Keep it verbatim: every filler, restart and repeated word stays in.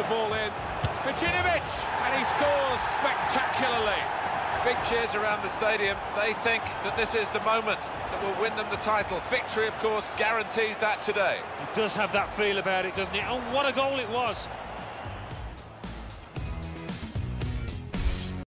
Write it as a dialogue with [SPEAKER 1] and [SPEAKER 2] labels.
[SPEAKER 1] ball in. Pejcinović! And he scores spectacularly.
[SPEAKER 2] Big cheers around the stadium. They think that this is the moment that will win them the title. Victory, of course, guarantees that today.
[SPEAKER 3] It does have that feel about it, doesn't it? And what a goal it was.